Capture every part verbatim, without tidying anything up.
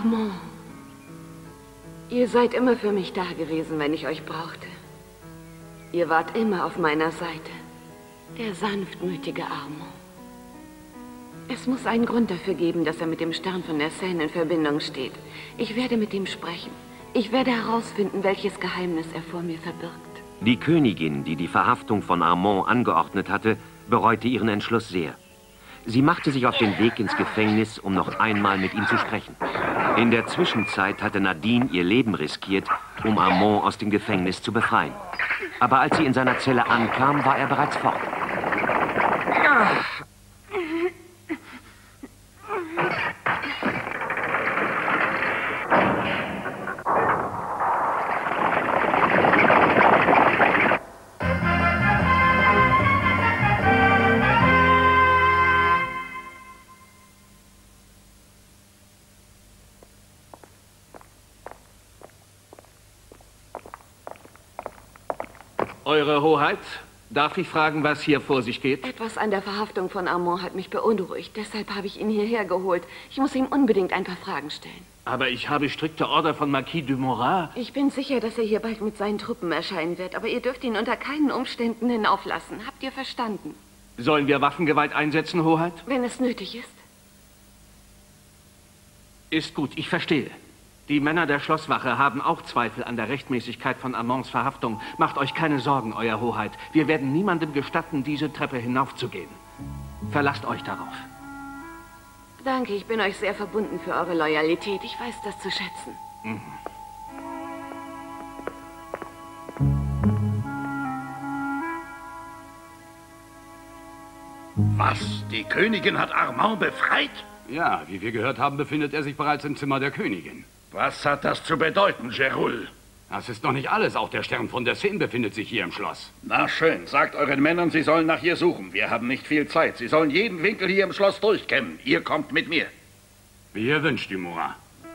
Armand, ihr seid immer für mich da gewesen, wenn ich euch brauchte. Ihr wart immer auf meiner Seite. Der sanftmütige Armand. Es muss einen Grund dafür geben, dass er mit dem Stern von der Seine in Verbindung steht. Ich werde mit ihm sprechen. Ich werde herausfinden, welches Geheimnis er vor mir verbirgt. Die Königin, die die Verhaftung von Armand angeordnet hatte, bereute ihren Entschluss sehr. Sie machte sich auf den Weg ins Gefängnis, um noch einmal mit ihm zu sprechen. In der Zwischenzeit hatte Nadine ihr Leben riskiert, um Armand aus dem Gefängnis zu befreien. Aber als sie in seiner Zelle ankam, war er bereits fort. Eure Hoheit, darf ich fragen, was hier vor sich geht? Etwas an der Verhaftung von Armand hat mich beunruhigt. Deshalb habe ich ihn hierher geholt. Ich muss ihm unbedingt ein paar Fragen stellen. Aber ich habe strikte Order von Marquis de Morat. Ich bin sicher, dass er hier bald mit seinen Truppen erscheinen wird. Aber ihr dürft ihn unter keinen Umständen hinauflassen. Habt ihr verstanden? Sollen wir Waffengewalt einsetzen, Hoheit? Wenn es nötig ist. Ist gut, ich verstehe. Die Männer der Schlosswache haben auch Zweifel an der Rechtmäßigkeit von Armands Verhaftung. Macht euch keine Sorgen, Euer Hoheit. Wir werden niemandem gestatten, diese Treppe hinaufzugehen. Verlasst euch darauf. Danke, ich bin euch sehr verbunden für eure Loyalität. Ich weiß das zu schätzen. Mhm. Was? Die Königin hat Armand befreit? Ja, wie wir gehört haben, befindet er sich bereits im Zimmer der Königin. Was hat das zu bedeuten, Jerul? Das ist noch nicht alles. Auch der Stern von der Seine befindet sich hier im Schloss. Na schön, sagt euren Männern, sie sollen nach ihr suchen. Wir haben nicht viel Zeit. Sie sollen jeden Winkel hier im Schloss durchkämmen. Ihr kommt mit mir. Wie ihr wünscht, du Morat.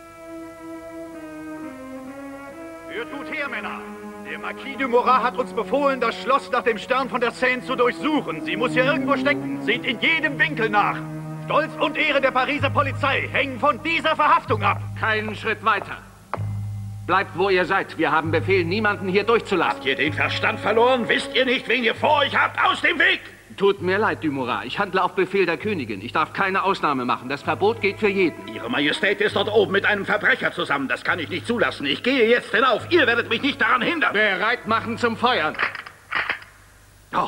Hört gut her, Männer. Der Marquis de Morat hat uns befohlen, das Schloss nach dem Stern von der Seine zu durchsuchen. Sie muss hier irgendwo stecken. Seht in jedem Winkel nach. Stolz und Ehre der Pariser Polizei hängen von dieser Verhaftung ab. Keinen Schritt weiter. Bleibt, wo ihr seid. Wir haben Befehl, niemanden hier durchzulassen. Habt ihr den Verstand verloren? Wisst ihr nicht, wen ihr vor euch habt? Aus dem Weg! Tut mir leid, du Morat. Ich handle auf Befehl der Königin. Ich darf keine Ausnahme machen. Das Verbot geht für jeden. Ihre Majestät ist dort oben mit einem Verbrecher zusammen. Das kann ich nicht zulassen. Ich gehe jetzt hinauf. Ihr werdet mich nicht daran hindern. Bereit machen zum Feuern. Oh.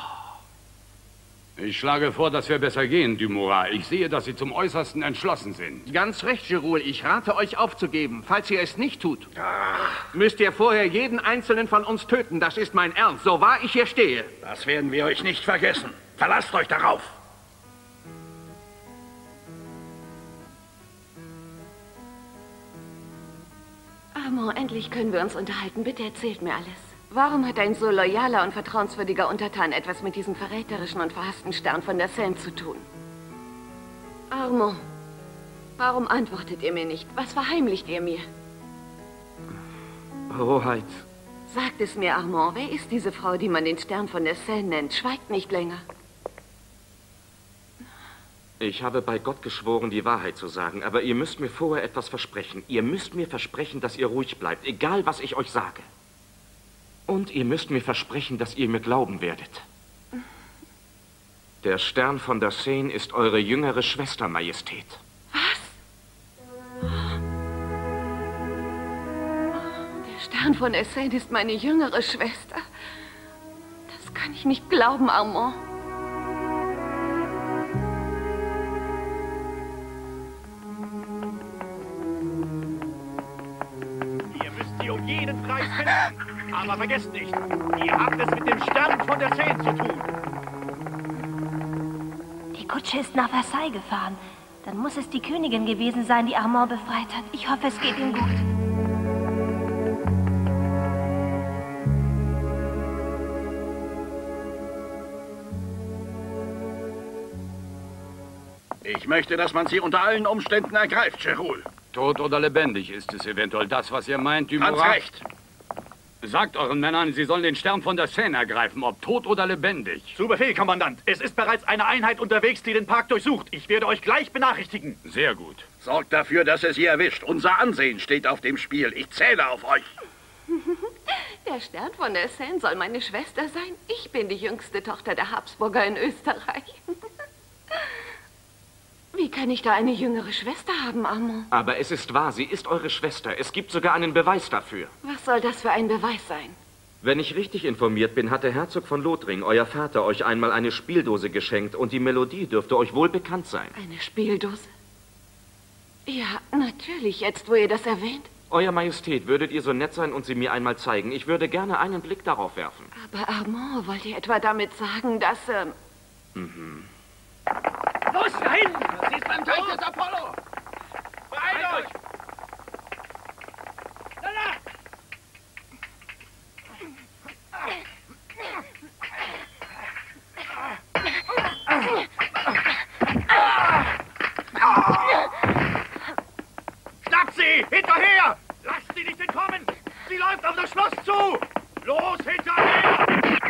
Ich schlage vor, dass wir besser gehen, du Morat. Ich sehe, dass Sie zum Äußersten entschlossen sind. Ganz recht, Jerul. Ich rate euch aufzugeben. Falls ihr es nicht tut, Ach. müsst ihr vorher jeden Einzelnen von uns töten. Das ist mein Ernst, so wahr ich hier stehe. Das werden wir euch nicht vergessen. Verlasst euch darauf. Armand, endlich können wir uns unterhalten. Bitte erzählt mir alles. Warum hat ein so loyaler und vertrauenswürdiger Untertan etwas mit diesem verräterischen und verhassten Stern von der Seine zu tun? Armand, warum antwortet ihr mir nicht? Was verheimlicht ihr mir? Hoheit. Sagt es mir, Armand. Wer ist diese Frau, die man den Stern von der Seine nennt? Schweigt nicht länger. Ich habe bei Gott geschworen, die Wahrheit zu sagen, aber ihr müsst mir vorher etwas versprechen. Ihr müsst mir versprechen, dass ihr ruhig bleibt, egal was ich euch sage. Und ihr müsst mir versprechen, dass ihr mir glauben werdet. Der Stern von der Seine ist eure jüngere Schwester, Majestät. Was? Der Stern von der Seine ist meine jüngere Schwester. Das kann ich nicht glauben, Armand. Ihr müsst sie um jeden Preis finden. Aber vergesst nicht, ihr habt es mit dem Stern von der Seine zu tun. Die Kutsche ist nach Versailles gefahren. Dann muss es die Königin gewesen sein, die Armand befreit hat. Ich hoffe, es geht ihm gut. Ich möchte, dass man sie unter allen Umständen ergreift, Jerul. Tot oder lebendig ist es eventuell das, was ihr meint, du Ganz Morat? recht. Sagt euren Männern, sie sollen den Stern von der Seine ergreifen, ob tot oder lebendig. Zu Befehl, Kommandant. Es ist bereits eine Einheit unterwegs, die den Park durchsucht. Ich werde euch gleich benachrichtigen. Sehr gut. Sorgt dafür, dass er sie erwischt. Unser Ansehen steht auf dem Spiel. Ich zähle auf euch. Der Stern von der Seine soll meine Schwester sein. Ich bin die jüngste Tochter der Habsburger in Österreich. Wie kann ich da eine jüngere Schwester haben, Armand? Aber es ist wahr, sie ist eure Schwester. Es gibt sogar einen Beweis dafür. Was soll das für ein Beweis sein? Wenn ich richtig informiert bin, hat der Herzog von Lothringen, euer Vater, euch einmal eine Spieldose geschenkt und die Melodie dürfte euch wohl bekannt sein. Eine Spieldose? Ja, natürlich, jetzt wo ihr das erwähnt. Euer Majestät, würdet ihr so nett sein und sie mir einmal zeigen? Ich würde gerne einen Blick darauf werfen. Aber Armand, wollt ihr etwa damit sagen, dass... Ähm Mhm. Los, dahin! Sie ist beim Teich des Apollo! Beeilt euch! Schnappt sie! Hinterher! Lasst sie nicht entkommen! Sie läuft auf das Schloss zu! Los, hinterher!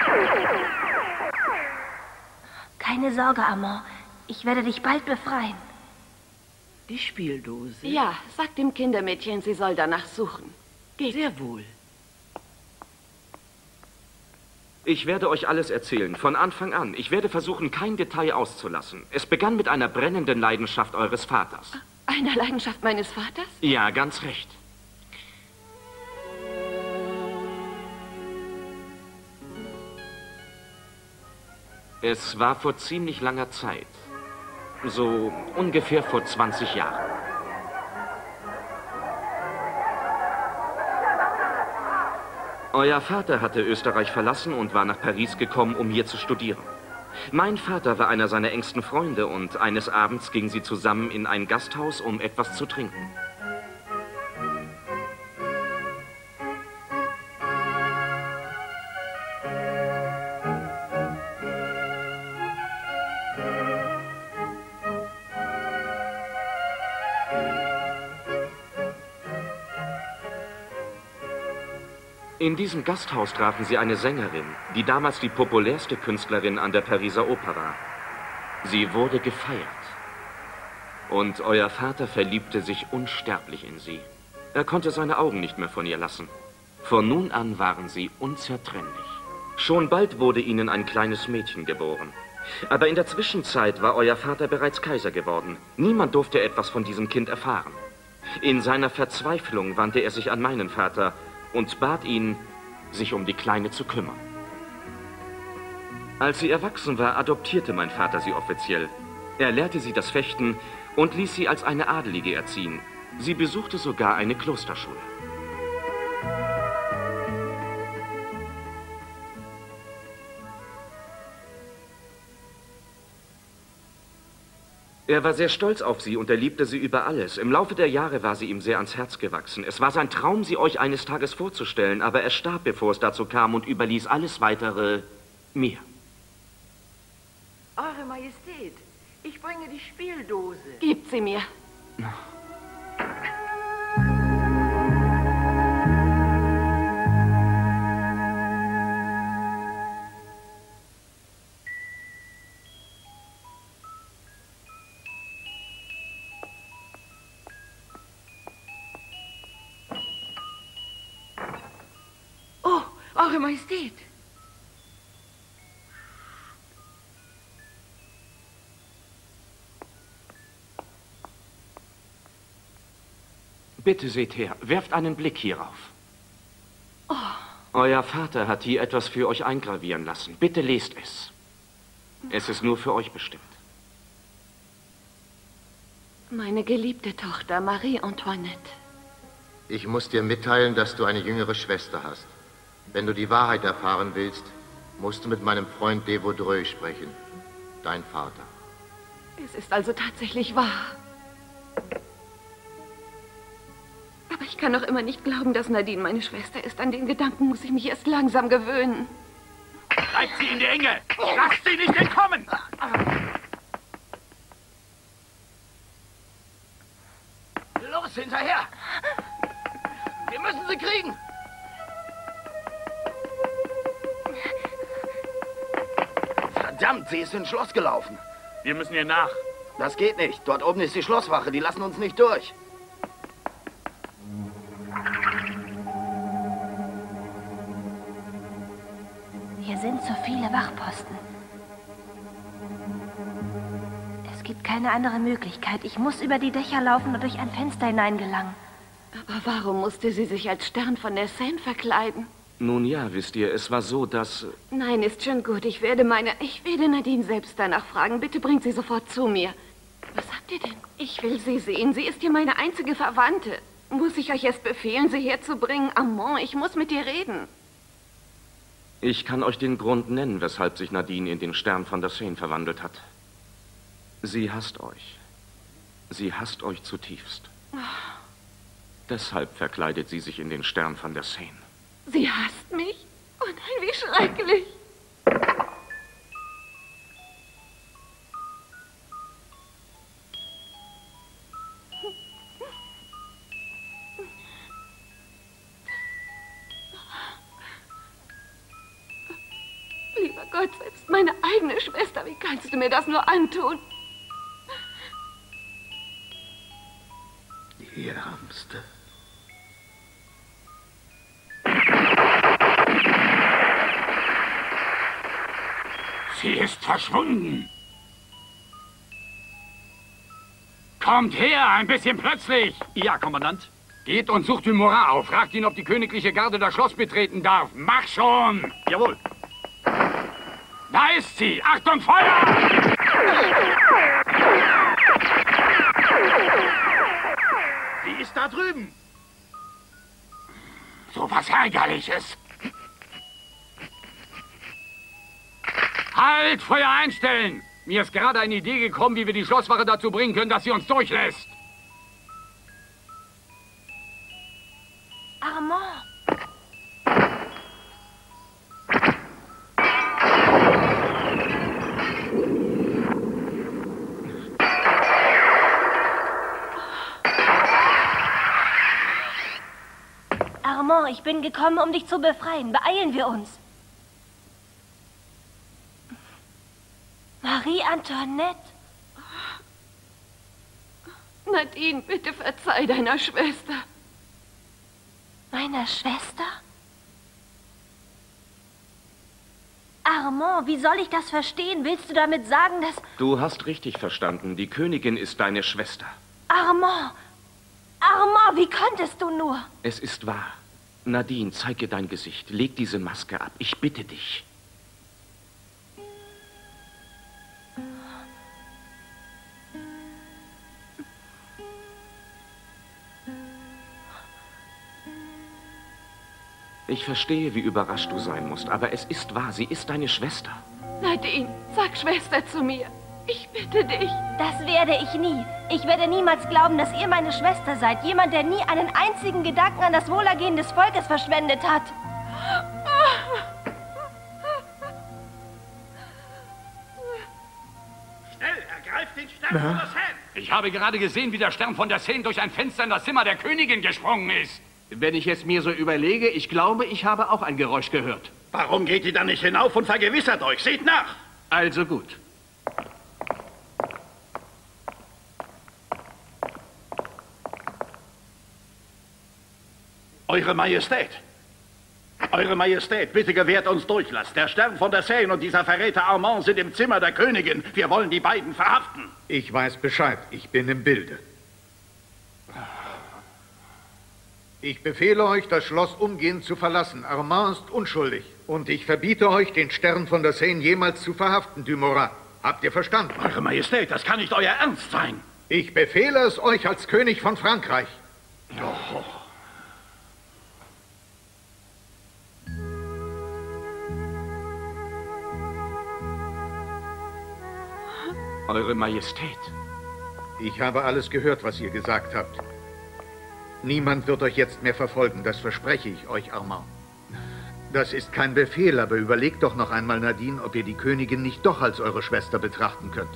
Keine Sorge, Armand. Ich werde dich bald befreien. Die Spieldose? Ja, sagt dem Kindermädchen, sie soll danach suchen. Geht. Sehr wohl. Ich werde euch alles erzählen, von Anfang an. Ich werde versuchen, kein Detail auszulassen. Es begann mit einer brennenden Leidenschaft eures Vaters. Einer Leidenschaft meines Vaters? Ja, ganz recht. Es war vor ziemlich langer Zeit. So ungefähr vor zwanzig Jahren. Euer Vater hatte Österreich verlassen und war nach Paris gekommen, um hier zu studieren. Mein Vater war einer seiner engsten Freunde und eines Abends gingen sie zusammen in ein Gasthaus, um etwas zu trinken. In diesem Gasthaus trafen sie eine Sängerin, die damals die populärste Künstlerin an der Pariser Oper war. Sie wurde gefeiert. Und euer Vater verliebte sich unsterblich in sie. Er konnte seine Augen nicht mehr von ihr lassen. Von nun an waren sie unzertrennlich. Schon bald wurde ihnen ein kleines Mädchen geboren. Aber in der Zwischenzeit war euer Vater bereits Kaiser geworden. Niemand durfte etwas von diesem Kind erfahren. In seiner Verzweiflung wandte er sich an meinen Vater und bat ihn, sich um die Kleine zu kümmern. Als sie erwachsen war, adoptierte mein Vater sie offiziell. Er lehrte sie das Fechten und ließ sie als eine Adelige erziehen. Sie besuchte sogar eine Klosterschule. Er war sehr stolz auf sie und er liebte sie über alles. Im Laufe der Jahre war sie ihm sehr ans Herz gewachsen. Es war sein Traum, sie euch eines Tages vorzustellen, aber er starb, bevor es dazu kam und überließ alles Weitere mir. Eure Majestät, ich bringe die Spieldose. Gebt sie mir. Oh, Eure Majestät. Bitte seht her, werft einen Blick hierauf. Oh. Euer Vater hat hier etwas für euch eingravieren lassen. Bitte lest es. Es ist nur für euch bestimmt. Meine geliebte Tochter, Marie Antoinette. Ich muss dir mitteilen, dass du eine jüngere Schwester hast. Wenn du die Wahrheit erfahren willst, musst du mit meinem Freund de Vaudreuil sprechen. Dein Vater. Es ist also tatsächlich wahr. Aber ich kann noch immer nicht glauben, dass Nadine meine Schwester ist. An den Gedanken muss ich mich erst langsam gewöhnen. Treibt sie in die Enge! Lasst sie nicht entkommen! Los, hinterher! Wir müssen sie kriegen! Verdammt, sie ist ins Schloss gelaufen. Wir müssen ihr nach. Das geht nicht. Dort oben ist die Schlosswache. Die lassen uns nicht durch. Hier sind so viele Wachposten. Es gibt keine andere Möglichkeit. Ich muss über die Dächer laufen und durch ein Fenster hineingelangen. Aber warum musste sie sich als Stern von der Seine verkleiden? Nun ja, wisst ihr, es war so, dass... Nein, ist schon gut. Ich werde meine... Ich werde Nadine selbst danach fragen. Bitte bringt sie sofort zu mir. Was habt ihr denn? Ich will sie sehen. Sie ist hier meine einzige Verwandte. Muss ich euch erst befehlen, sie herzubringen? Armand, ich muss mit ihr reden. Ich kann euch den Grund nennen, weshalb sich Nadine in den Stern von der Seine verwandelt hat. Sie hasst euch. Sie hasst euch zutiefst. Oh. Deshalb verkleidet sie sich in den Stern von der Seine. Sie hasst mich? Oh nein, wie schrecklich. Lieber Gott, selbst meine eigene Schwester, wie kannst du mir das nur antun? Die Ärmste. Sie ist verschwunden. Kommt her, ein bisschen plötzlich. Ja, Kommandant. Geht und sucht den Murat auf. Fragt ihn, ob die königliche Garde das Schloss betreten darf. Mach schon! Jawohl. Da ist sie! Achtung, Feuer! Die ist da drüben. So was Ärgerliches. Halt! Feuer einstellen! Mir ist gerade eine Idee gekommen, wie wir die Schlosswache dazu bringen können, dass sie uns durchlässt. Armand! Armand, ich bin gekommen, um dich zu befreien. Beeilen wir uns. Marie Antoinette. Nadine, bitte verzeih deiner Schwester. Meiner Schwester? Armand, wie soll ich das verstehen? Willst du damit sagen, dass... Du hast richtig verstanden. Die Königin ist deine Schwester. Armand! Armand, wie konntest du nur? Es ist wahr. Nadine, zeige dein Gesicht. Leg diese Maske ab. Ich bitte dich. Ich verstehe, wie überrascht du sein musst, aber es ist wahr, sie ist deine Schwester. Nadine, sag Schwester zu mir. Ich bitte dich. Das werde ich nie. Ich werde niemals glauben, dass ihr meine Schwester seid. Jemand, der nie einen einzigen Gedanken an das Wohlergehen des Volkes verschwendet hat. Schnell, ergreift den Stern von der Seine. Ich habe gerade gesehen, wie der Stern von der Seine durch ein Fenster in das Zimmer der Königin gesprungen ist. Wenn ich es mir so überlege, ich glaube, ich habe auch ein Geräusch gehört. Warum geht ihr dann nicht hinauf und vergewissert euch? Seht nach! Also gut. Eure Majestät! Eure Majestät, bitte gewährt uns Durchlass. Der Stern von der Seine und dieser Verräter Armand sind im Zimmer der Königin. Wir wollen die beiden verhaften. Ich weiß Bescheid. Ich bin im Bilde. Ich befehle euch, das Schloss umgehend zu verlassen. Armand ist unschuldig. Und ich verbiete euch, den Stern von der Seine jemals zu verhaften, Dumorat. Habt ihr verstanden? Eure Majestät, das kann nicht euer Ernst sein. Ich befehle es euch als König von Frankreich. Oh. Eure Majestät. Ich habe alles gehört, was ihr gesagt habt. Niemand wird euch jetzt mehr verfolgen, das verspreche ich euch, Armand. Das ist kein Befehl, aber überlegt doch noch einmal, Nadine, ob ihr die Königin nicht doch als eure Schwester betrachten könnt.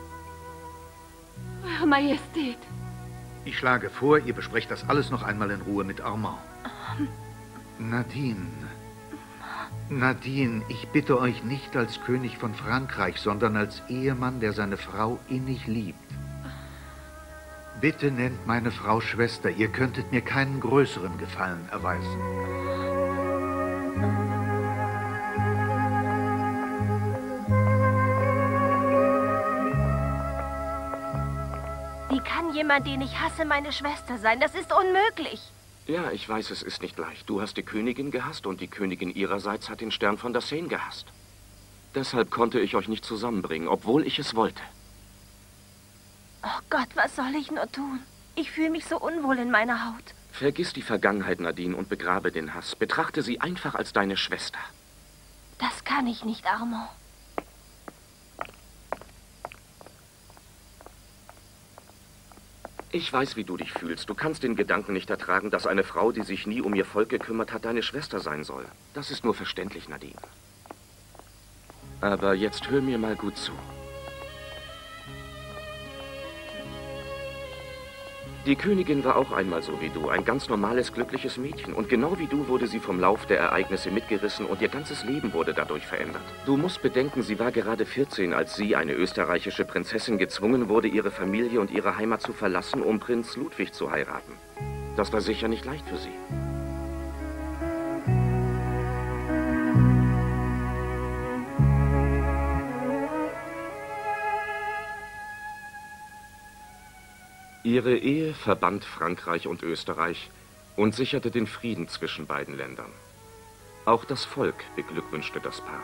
Eure Majestät. Ich schlage vor, ihr besprecht das alles noch einmal in Ruhe mit Armand. Nadine. Nadine, ich bitte euch nicht als König von Frankreich, sondern als Ehemann, der seine Frau innig liebt. Bitte nennt meine Frau Schwester. Ihr könntet mir keinen größeren Gefallen erweisen. Wie kann jemand, den ich hasse, meine Schwester sein? Das ist unmöglich. Ja, ich weiß, es ist nicht leicht. Du hast die Königin gehasst und die Königin ihrerseits hat den Stern von der Seine gehasst. Deshalb konnte ich euch nicht zusammenbringen, obwohl ich es wollte. Oh Gott, was soll ich nur tun? Ich fühle mich so unwohl in meiner Haut. Vergiss die Vergangenheit, Nadine, und begrabe den Hass. Betrachte sie einfach als deine Schwester. Das kann ich nicht, Armand. Ich weiß, wie du dich fühlst. Du kannst den Gedanken nicht ertragen, dass eine Frau, die sich nie um ihr Volk gekümmert hat, deine Schwester sein soll. Das ist nur verständlich, Nadine. Aber jetzt hör mir mal gut zu. Die Königin war auch einmal so wie du, ein ganz normales, glückliches Mädchen. Und genau wie du wurde sie vom Lauf der Ereignisse mitgerissen und ihr ganzes Leben wurde dadurch verändert. Du musst bedenken, sie war gerade vierzehn, als sie, eine österreichische Prinzessin, gezwungen wurde, ihre Familie und ihre Heimat zu verlassen, um Prinz Ludwig zu heiraten. Das war sicher nicht leicht für sie. Ihre Ehe verband Frankreich und Österreich und sicherte den Frieden zwischen beiden Ländern. Auch das Volk beglückwünschte das Paar.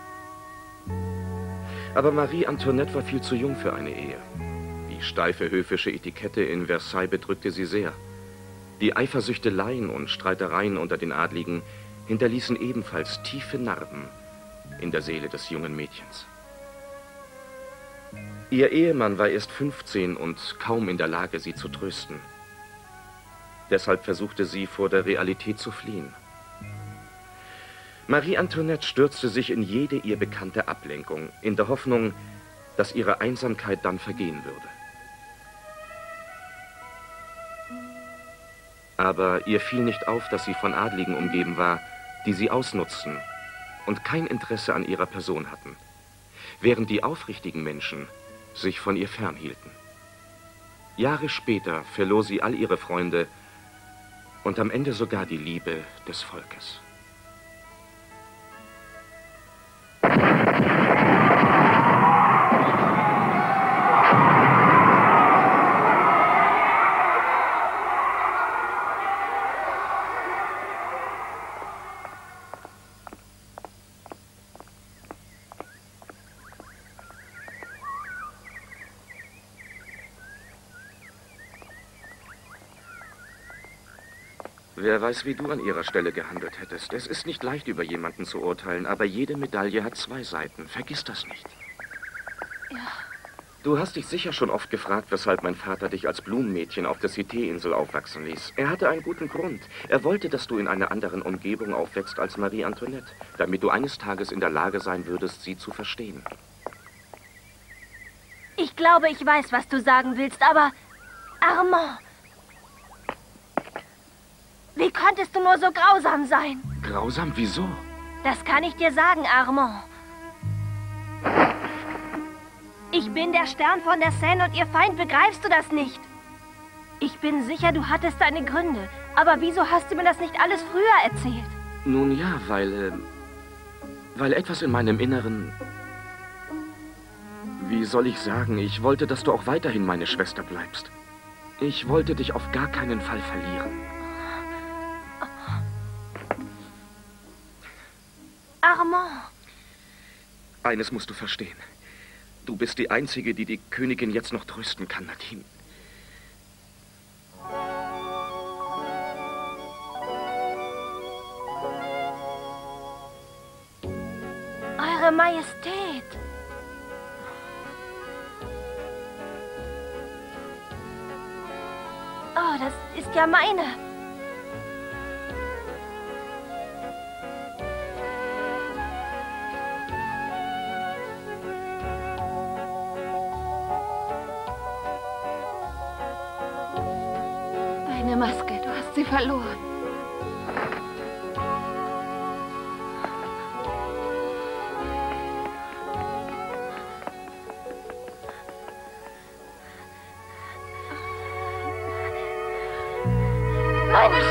Aber Marie Antoinette war viel zu jung für eine Ehe. Die steife höfische Etikette in Versailles bedrückte sie sehr. Die Eifersüchteleien und Streitereien unter den Adligen hinterließen ebenfalls tiefe Narben in der Seele des jungen Mädchens. Ihr Ehemann war erst fünfzehn und kaum in der Lage, sie zu trösten. Deshalb versuchte sie, vor der Realität zu fliehen. Marie Antoinette stürzte sich in jede ihr bekannte Ablenkung, in der Hoffnung, dass ihre Einsamkeit dann vergehen würde. Aber ihr fiel nicht auf, dass sie von Adligen umgeben war, die sie ausnutzten und kein Interesse an ihrer Person hatten, während die aufrichtigen Menschen sich von ihr fernhielten. Jahre später verlor sie all ihre Freunde und am Ende sogar die Liebe des Volkes. Wer weiß, wie du an ihrer Stelle gehandelt hättest. Es ist nicht leicht, über jemanden zu urteilen, aber jede Medaille hat zwei Seiten. Vergiss das nicht. Ja. Du hast dich sicher schon oft gefragt, weshalb mein Vater dich als Blumenmädchen auf der Cité-Insel aufwachsen ließ. Er hatte einen guten Grund. Er wollte, dass du in einer anderen Umgebung aufwächst als Marie Antoinette, damit du eines Tages in der Lage sein würdest, sie zu verstehen. Ich glaube, ich weiß, was du sagen willst, aber... Armand... Wie konntest du nur so grausam sein? Grausam? Wieso? Das kann ich dir sagen, Armand. Ich bin der Stern von der Seine und ihr Feind, begreifst du das nicht? Ich bin sicher, du hattest deine Gründe. Aber wieso hast du mir das nicht alles früher erzählt? Nun ja, weil... Äh, weil etwas in meinem Inneren... Wie soll ich sagen? Ich wollte, dass du auch weiterhin meine Schwester bleibst. Ich wollte dich auf gar keinen Fall verlieren. Armand. Eines musst du verstehen. Du bist die Einzige, die die Königin jetzt noch trösten kann, Nadine. Eure Majestät. Oh, das ist ja meine. Deine Maske, du hast sie verloren. Meine